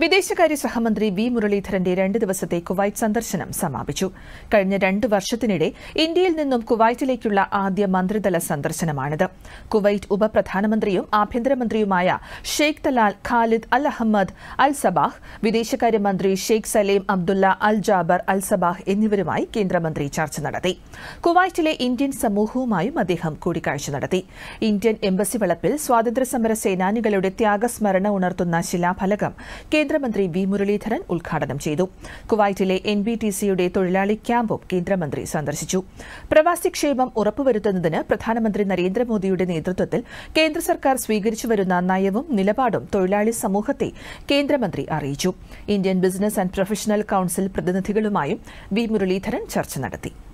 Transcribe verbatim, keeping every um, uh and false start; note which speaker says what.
Speaker 1: വിദേശകാര്യ സഹമന്ത്രി വി മുരളീധരന്റെ രണ്ട് ദിവസത്തെ കുവൈറ്റ് സന്ദർശനം സമാപിച്ചു. കഴിഞ്ഞ രണ്ട് വർഷത്തിനിടെ ഇന്ത്യയിൽ നിന്നും കുവൈറ്റിലേക്കുള്ള ആദ്യ മന്ത്രിതല സന്ദർശനമാണിത്. കുവൈറ്റ് ഉപപ്രധാനമന്ത്രിയും ആഭ്യന്തരമന്ത്രിയുമായ Sheikh Talal Khalid Al Ahmad Al Sabah, വിദേശകാര്യമന്ത്രി Sheikh Salem Abdullah Al Jaber Al Sabah എന്നിവരുമായി കേന്ദ്രമന്ത്രി ചർച്ച നടത്തി. കുവൈറ്റിലെ ഇന്ത്യൻ സമൂഹവുമായും അദ്ദേഹം കൂടിക്കാഴ്ച നടത്തി. ഇന്ത്യൻ എംബസി വളപ്പിൽ സ്വാതന്ത്ര്യസമര സേനാനികളുടെ ത്യാഗസ്മരണ ഉണർത്തുന്ന ശിലാഫലകം കേന്ദ്രമന്ത്രി വി മുരളീധരൻ ഉദ്ഘാടനം ചെയ്തു. കുവൈറ്റിലെ എൻ ബി ടി സിയുടെ തൊഴിലാളി ക്യാമ്പും കേന്ദ്രമന്ത്രി സന്ദർശിച്ചു. പ്രവാസി ക്ഷേമം ഉറപ്പുവരുത്തുന്നതിന് പ്രധാനമന്ത്രി നരേന്ദ്രമോദിയുടെ നേതൃത്വത്തിൽ കേന്ദ്ര സർക്കാർ സ്വീകരിച്ചുവരുന്ന നയവും നിലപാടും തൊഴിലാളി സമൂഹത്തെ കേന്ദ്രമന്ത്രി അറിയിച്ചു. Indian Business and Professional Council പ്രതിനിധികളുമായും വി മുരളീധരൻ ചർച്ച നടത്തി.